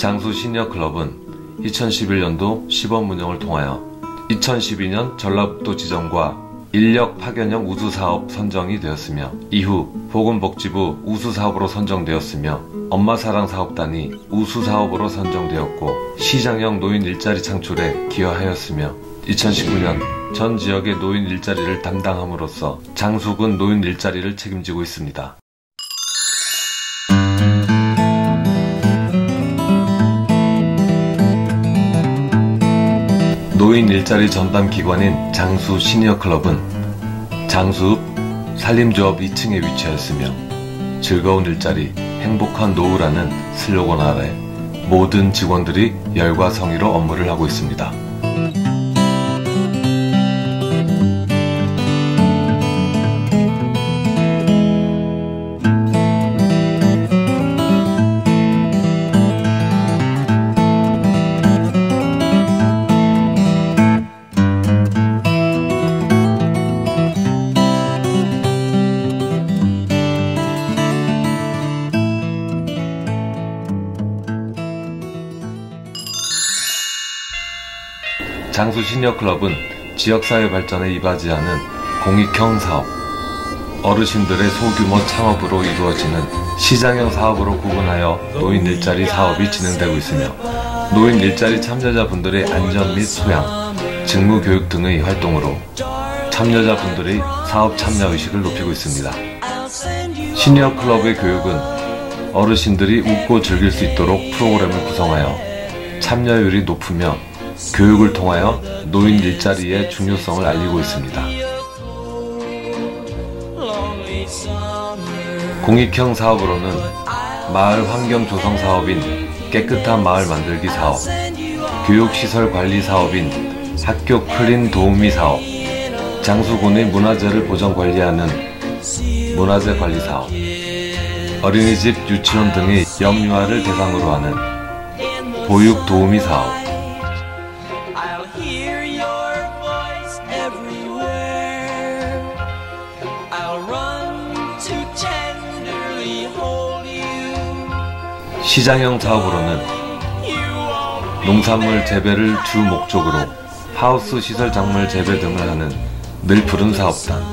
장수 시니어클럽은 2011년도 시범 운영을 통하여 2012년 전라북도 지정과 인력 파견형 우수사업 선정이 되었으며 이후 보건복지부 우수사업으로 선정되었으며 엄마사랑사업단이 우수사업으로 선정되었고 시장형 노인 일자리 창출에 기여하였으며 2019년 전 지역의 노인 일자리를 담당함으로써 장수군 노인 일자리를 책임지고 있습니다. 노인 일자리 전담 기관인 장수 시니어클럽은 장수읍 산림조합 2층에 위치하였으며 즐거운 일자리, 행복한 노후라는 슬로건 아래 모든 직원들이 열과 성의로 업무를 하고 있습니다. 장수 시니어클럽은 지역사회 발전에 이바지하는 공익형 사업, 어르신들의 소규모 창업으로 이루어지는 시장형 사업으로 구분하여 노인 일자리 사업이 진행되고 있으며 노인 일자리 참여자분들의 안전 및 소양, 직무 교육 등의 활동으로 참여자분들의 사업 참여의식을 높이고 있습니다. 시니어클럽의 교육은 어르신들이 웃고 즐길 수 있도록 프로그램을 구성하여 참여율이 높으며 교육을 통하여 노인 일자리의 중요성을 알리고 있습니다. 공익형 사업으로는 마을 환경 조성 사업인 깨끗한 마을 만들기 사업, 교육시설 관리 사업인 학교 클린 도우미 사업, 장수군의 문화재를 보존 관리하는 문화재 관리 사업, 어린이집, 유치원 등의 영유아를 대상으로 하는 보육 도우미 사업, 시장형 사업으로는 농산물 재배를 주 목적으로 하우스 시설 작물 재배 등을 하는 늘 푸른 사업단,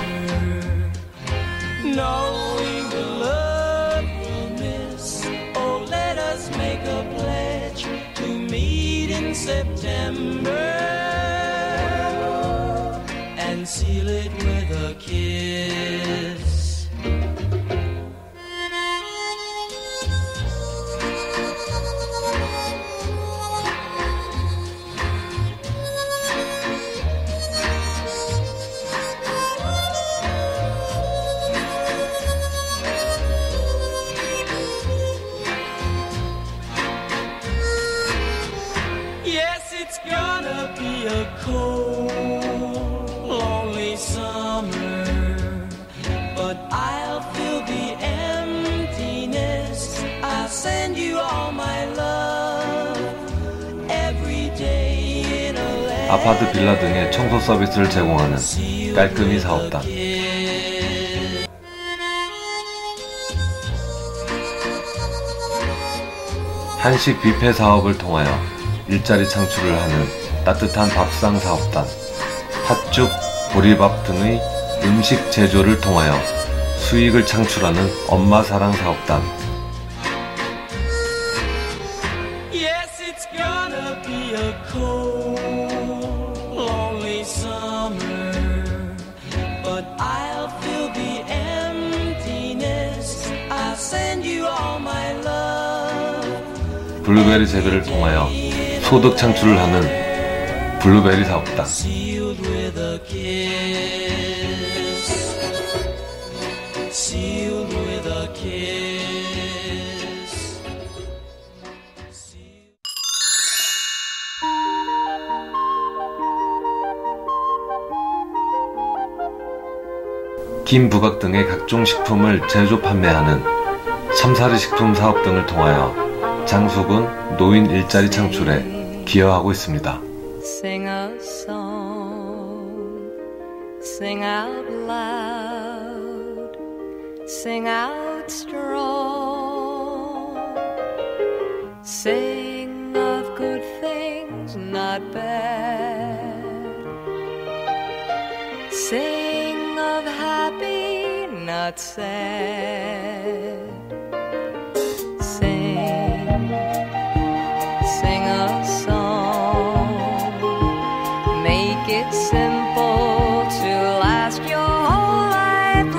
아파트 빌라 등의 청소 서비스를 제공하는 깔끔이 사업단, 한식 뷔페 사업을 통하여 일자리 창출을 하는 따뜻한 밥상 사업단, 팥죽, 보리밥 등의 음식 제조를 통하여 수익을 창출하는 엄마사랑 사업단, 블루베리 재배를 통하여 소득 창출을 하는 블루베리 사업단, 김, 부각 등의 각종 식품을 제조 판매하는 참사리 식품 사업 등을 통하여 장수군 노인 일자리 창출에 기여하고 있습니다. Sing a song, sing out loud, sing out strong, Sing of good things, not bad. Sing of happy, not sad. Sing, sing a song. Make it simple to last your whole life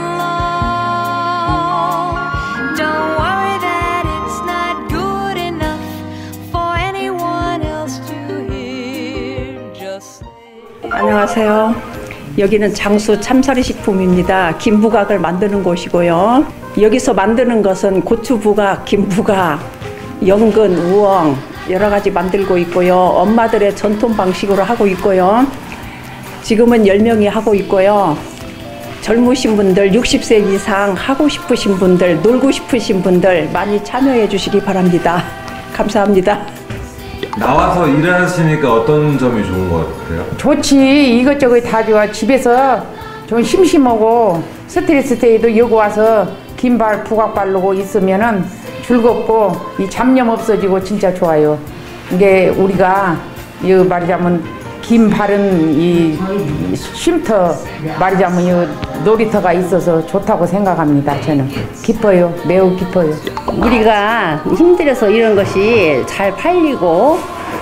long. Don't worry that it's not good enough for anyone else to hear. Just say. 안녕하세요. 여기는 장수 참사리 식품입니다. 김부각을 만드는 곳이고요. 여기서 만드는 것은 고추부각, 김부각, 연근, 우엉 여러 가지 만들고 있고요. 엄마들의 전통 방식으로 하고 있고요. 지금은 10명이 하고 있고요. 젊으신 분들, 60세 이상 하고 싶으신 분들, 놀고 싶으신 분들 많이 참여해 주시기 바랍니다. 감사합니다. 나와서 일하시니까 어떤 점이 좋은 것 같아요? 좋지. 이것저것 다 좋아. 집에서 좀 심심하고 스트레스 때에도 여기 와서 김발 부각 바르고 있으면은 즐겁고 이 잡념 없어지고 진짜 좋아요. 이게 우리가 이 말하자면 김 바른 이 쉼터 말하자면 이 놀이터가 있어서 좋다고 생각합니다. 저는 기뻐요. 매우 기뻐요. 우리가 힘들어서 이런 것이 잘 팔리고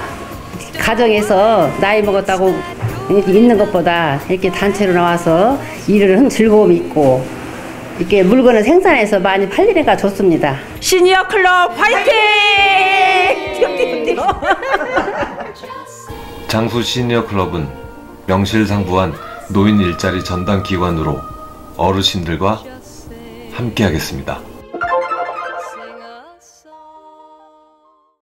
가정에서 나이 먹었다고 있는 것보다 이렇게 단체로 나와서 일을 즐거움이 있고 이렇게 물건을 생산해서 많이 팔리니까 좋습니다. 시니어 클럽 화이팅! 장수 시니어 클럽은 명실상부한 노인 일자리 전담 기관으로 어르신들과 함께하겠습니다.